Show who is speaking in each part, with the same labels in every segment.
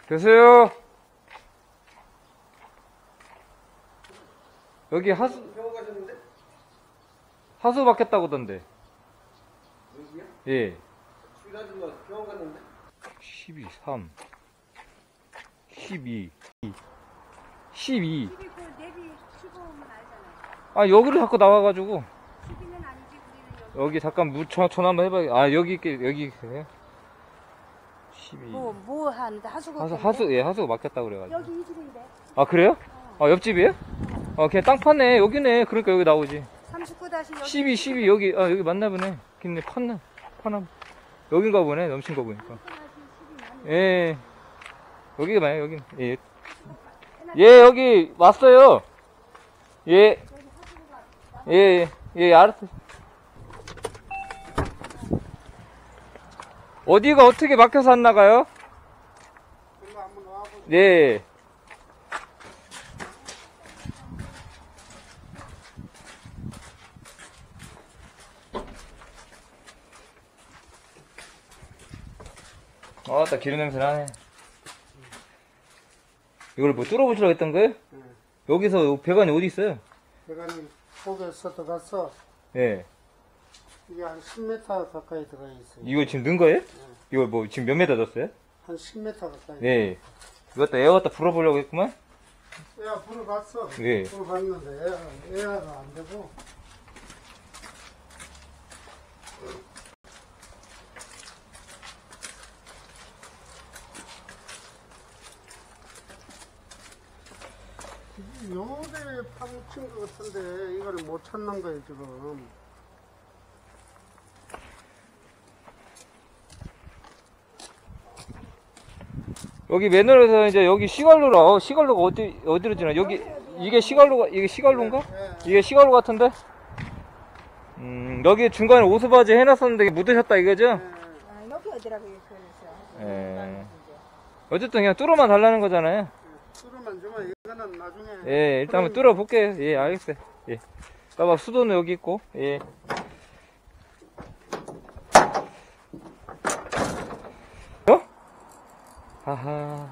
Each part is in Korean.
Speaker 1: 계세요? 여기 하수,
Speaker 2: 병원 가셨는데?
Speaker 1: 하수 받겠다고던데.
Speaker 2: 여기요?
Speaker 1: 예.
Speaker 2: 일하지마 병원 갔는데?
Speaker 1: 12, 3, 12, 12.
Speaker 3: 그 내비 15면 알잖아요.
Speaker 1: 아, 여기로 자꾸 나와가지고.
Speaker 3: 12는 아니지, 우리는
Speaker 1: 여기 잠깐 전화 한번 해봐야. 아, 여기 있게, 여기. 12.
Speaker 3: 뭐 하는데? 하수구.
Speaker 1: 예, 하수구 맡겼다 그래가지고.
Speaker 3: 여기 이 집인데.
Speaker 1: 아, 그래요? 아, 옆집이에요? 그냥 땅 파네. 여기네. 그러니까 여기 나오지.
Speaker 3: 39-12.
Speaker 1: 12, 여기, 여기 맞나 보네. 김네, 파나. 여긴가 보네. 넘친 거 보니까. 예. 여기가 맞아요, 여기. 예. 예, 여기 왔어요. 예. 예, 알았어. 어디가 어떻게 막혀서 안 나가요? 네. 딱 기름 냄새 나네. 이걸 뭐 뚫어붙이려고 했던 거예요?
Speaker 2: 네.
Speaker 1: 여기서 배관이 어디 있어요?
Speaker 2: 배관이 속에서 들어가서
Speaker 1: 예.
Speaker 2: 이게 한 10m 가까이 들어가 있어요.
Speaker 1: 이거 지금 넣은 거예요? 이거 뭐 지금 몇 메다 넣었어요?
Speaker 2: 한 10m 가까이.
Speaker 1: 네. 이거 에어 갖다 불어보려고 했구만?
Speaker 2: 에어 불을 봤어.
Speaker 1: 네.
Speaker 2: 불을 봤는데 에어가 안 되고. 요새 파묻힌 것 같은데 이거를 못 찾는 거예요 지금.
Speaker 1: 여기 맨홀에서 이제 여기 시갈로라. 시갈로가 어디로 지나? 여기, 이게 시갈로인가? 이게 시갈로 같은데? 여기 중간에 오스바지 해놨었는데 이게 묻으셨다 이거죠?
Speaker 3: 여기 어디라고 그랬어?
Speaker 1: 예. 어쨌든 그냥 뚫어만 달라는 거잖아요.
Speaker 2: 뚫으면 주면 이거는 나중에.
Speaker 1: 예, 일단 한번 뚫어볼게요. 예, 알겠어요. 예. 봐봐, 수도는 여기 있고, 예. 하하.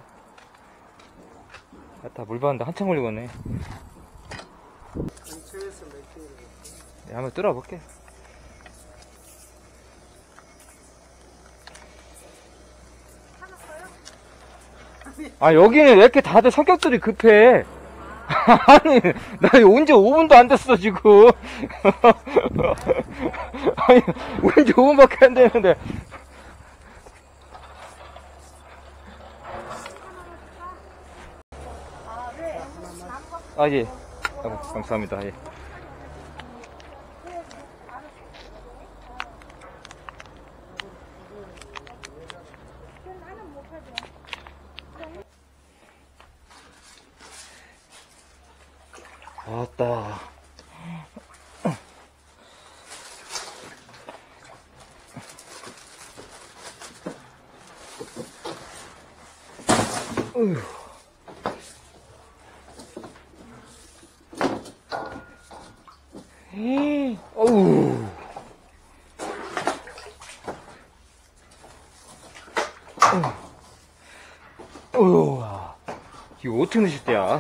Speaker 1: 다 물 받는데 한참 걸리겠네.
Speaker 2: 근처에서 맥히는
Speaker 1: 예, 한번 뚫어볼게. 여기는 왜 이렇게 다들 성격들이 급해? 아니, 나 언제 5분도 안 됐어, 지금. 아니, 언제 5분밖에 안 되는데. 예. 감사합니다. 예. 왔다. 어우. 이거 어떻게 넣으실 때야?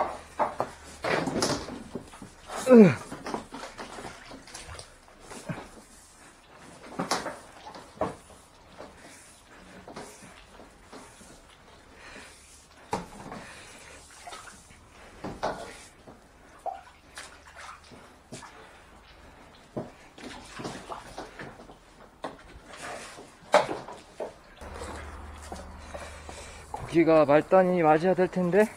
Speaker 1: 고기가 말단이 맞아야 될 텐데.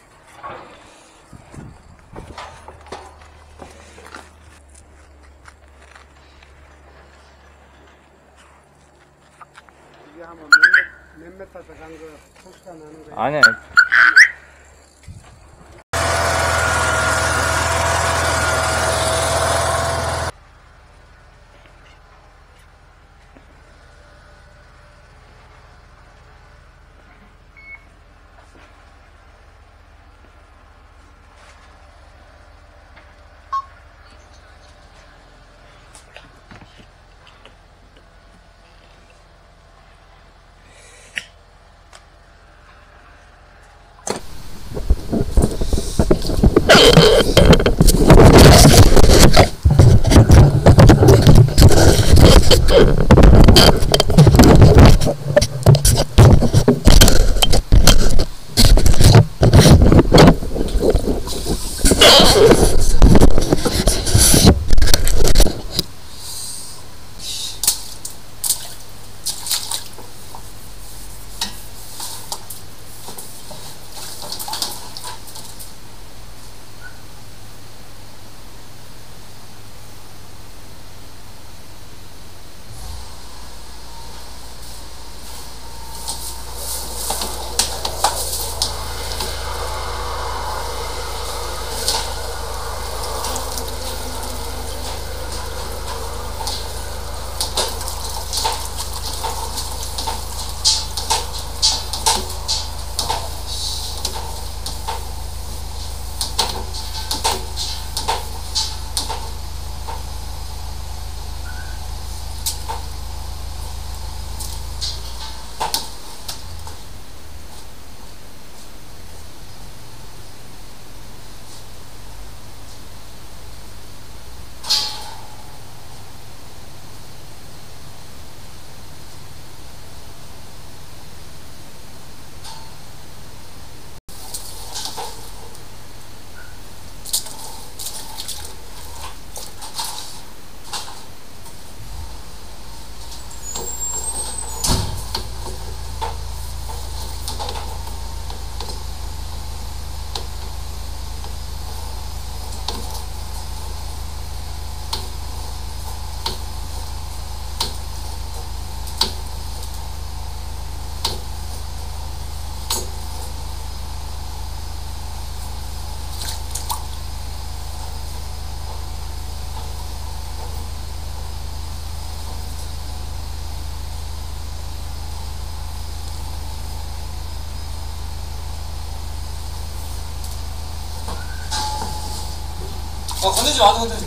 Speaker 2: 이게 한번 몇 메타 들어간 거 소리가 나는 거예요.
Speaker 1: 아니야. 건들지 마, 건들지.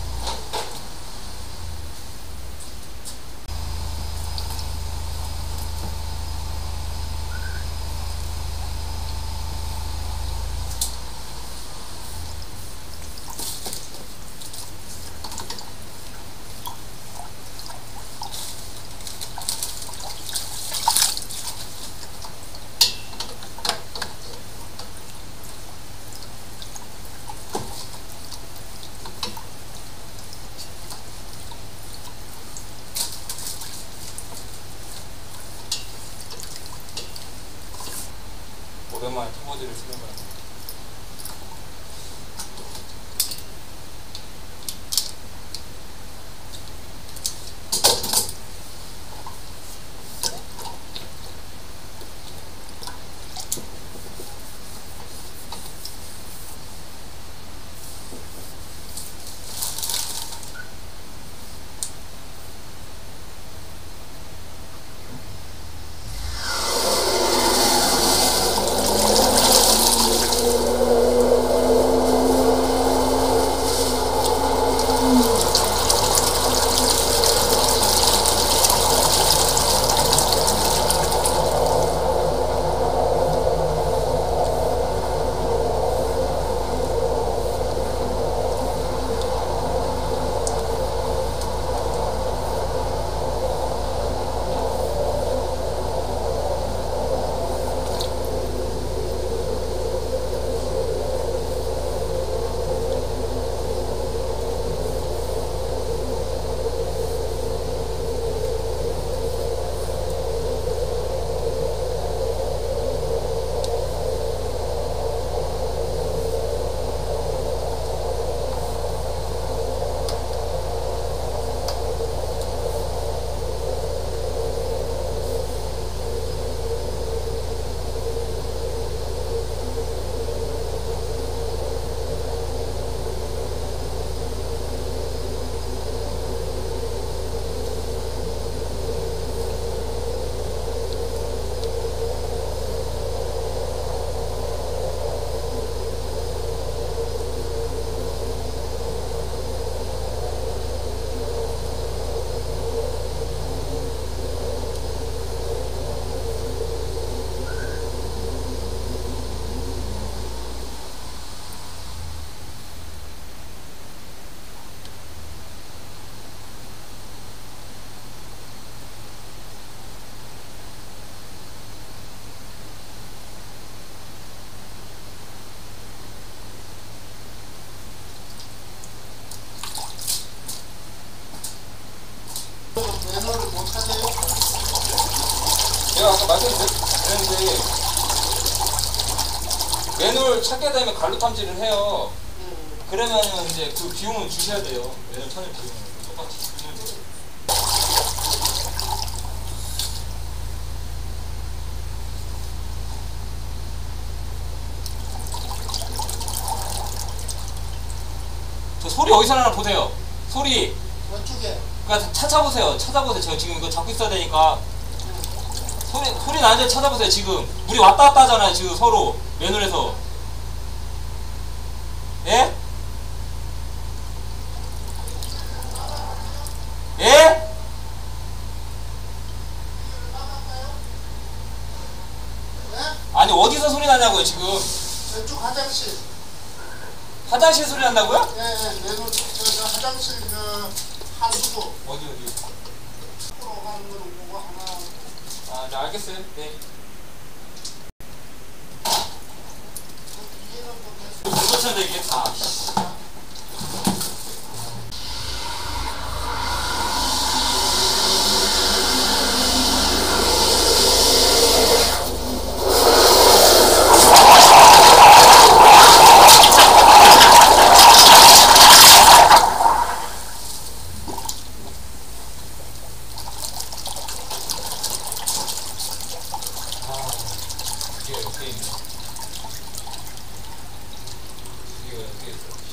Speaker 1: 오랜만에 키보드를 쓰는 거야.
Speaker 2: 매너를 못하세요?
Speaker 1: 제가 아까 말씀드렸는데 매놀 찾게 되면 갈로 탐지를 해요. 그러면은 이제 그 비용은 주셔야 돼요. 매놀 찾는 비용은 똑같이 주시면 돼요. 저 소리 어디서 나나 보세요. 소리.
Speaker 2: 왼쪽에.
Speaker 1: 그러니까 찾아보세요. 찾아보세요. 제가 지금 이거 잡고 있어야 되니까 소리 나는지 찾아보세요. 지금 물이 왔다 갔다 하잖아요. 지금 서로 매놀에서. 예? 예? 아니 어디서 소리 나냐고요 지금.
Speaker 2: 왼쪽 화장실.
Speaker 1: 화장실 소리 난다고요?
Speaker 2: 예, 매너 저 화장실 하수도.
Speaker 1: 어디?
Speaker 2: 앞으로 가는 거는 그거 하나.
Speaker 1: 아, 네 알겠어요. 네.
Speaker 2: 뒤에는 뭐
Speaker 1: 못 고쳐야 되겠다. 이게 어떻게 있어?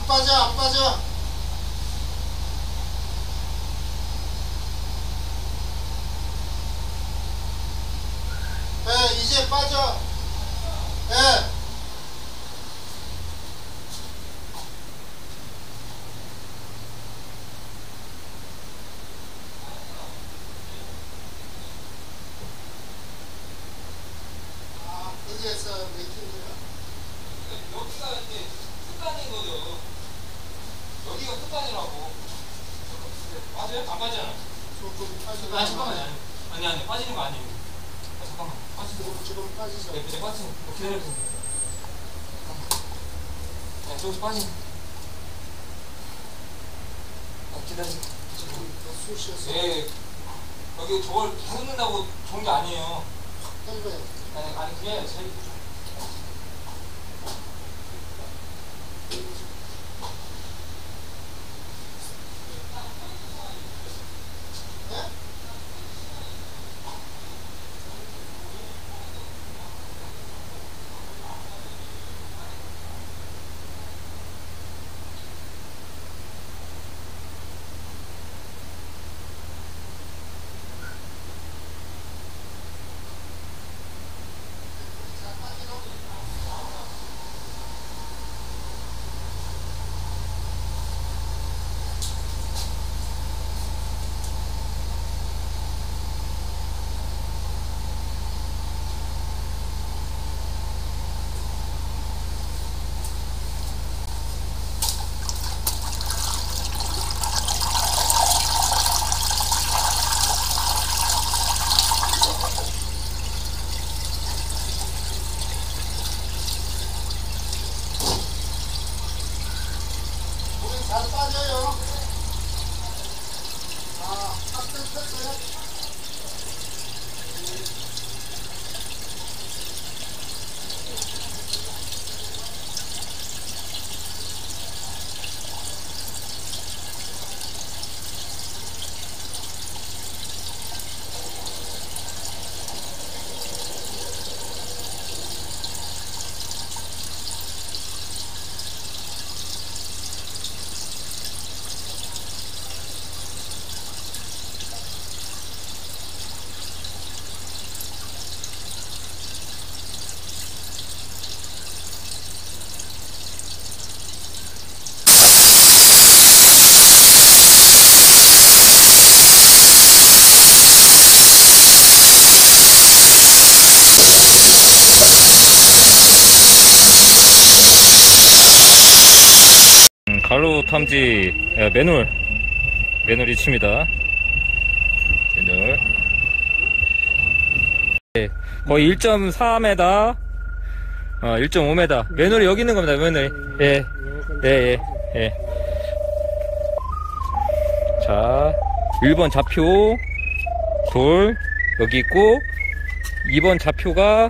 Speaker 2: 안 빠져, 안 빠져. 예, 이제 빠져. 예. 여기에서 맥힌
Speaker 1: 여기가 이제 끝단인 거죠. 여기가 끝단이라고. 맞아요? 안 빠지잖아.
Speaker 2: 조금 빠져.
Speaker 1: 아니, 잠깐만요. 아니, 빠지는 거 아니에요. 아, 잠깐만.
Speaker 2: 지금 빠지죠.
Speaker 1: 네, 이제 빠지는 거. 기다려보세요. 네, 조금씩 빠지는 거. 기다리세요.
Speaker 2: 숨 쉬었어.
Speaker 1: 예, 여기 저걸 부른다고 좋은 게 아니에요.
Speaker 2: 떨려요.
Speaker 1: 아니, 그냥 제
Speaker 2: 잘 빠져요. 아, 탑승 폈어요.
Speaker 1: 가로 탐지 매놀 이치입니다. 매놀. 네, 거의 1.4m, 1.5m. 매놀이 여기 있는 겁니다. 매놀이. 예, 예, 예. 자, 1번 좌표 돌 여기 있고 2번 좌표가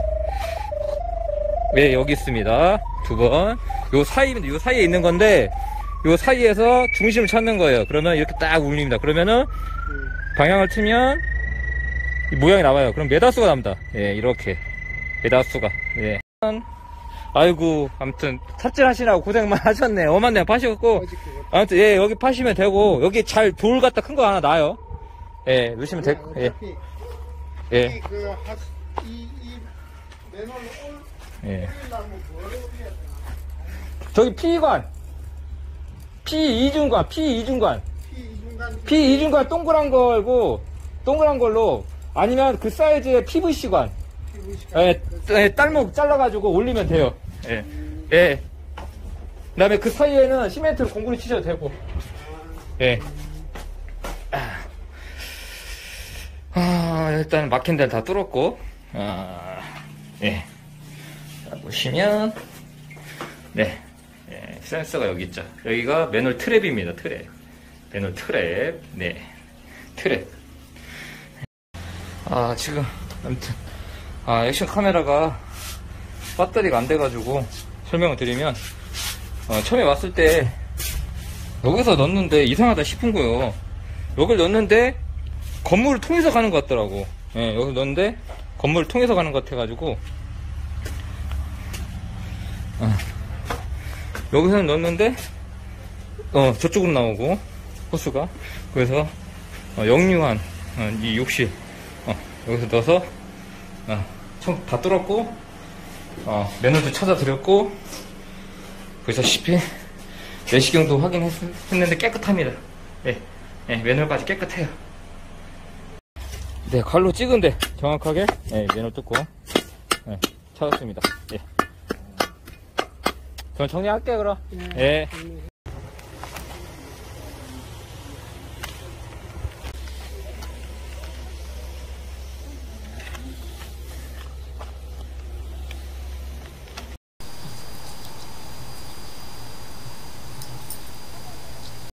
Speaker 1: 여기 있습니다. 2번. 요 사이에 있는 건데, 요 사이에서 중심을 찾는 거예요. 그러면 이렇게 딱 울립니다. 그러면은, 방향을 틀면, 이 모양이 나와요. 그럼 메다수가 납니다. 예, 이렇게. 메다수가. 예. 아이고, 아무튼, 삽질하시라고 고생만 하셨네. 어만네 파셨고, 아무튼, 예, 여기 파시면 되고, 여기 잘 돌 갖다 큰 거 하나 놔요. 예, 넣으시면 되고, 예. 예.
Speaker 2: 이 매너를
Speaker 1: 예.
Speaker 2: 올리려면 뭐를 해야 되나?
Speaker 1: 저기 P관, P2중관, P2중관 동그란 걸로, 아니면 그 사이즈의 PVC관, 딸목 잘라가지고 올리면 돼요. 예. 예. 그 다음에 그 사이에는 시멘트를 공구리 치셔도 되고, 예. 일단 막힌 데는 다 뚫었고, 예. 자, 보시면, 네. 예, 센서가 여기 있죠. 여기가 매놀 트랩입니다. 트랩. 매놀 트랩. 네. 트랩. 지금, 아무튼, 액션 카메라가 배터리가 안 돼가지고 설명을 드리면, 처음에 왔을 때, 여기서 넣는데 이상하다 싶은 거예요. 여길 넣는데, 건물을 통해서 가는 것 같더라고. 예, 여기 넣는데, 건물을 통해서 가는 것 같아가지고, 여기서는 넣었는데, 저쪽으로 나오고, 호스가. 그래서, 역류한, 이 욕실, 여기서 넣어서, 총 다 뚫었고, 매너도 찾아드렸고, 보시다시피, 내시경도 확인했는데 깨끗합니다. 예, 매너까지 깨끗해요. 네, 칼로 찍은데 정확하게, 매너 뚫고, 찾았습니다. 예. 그럼 정리할게요, 그럼. 예.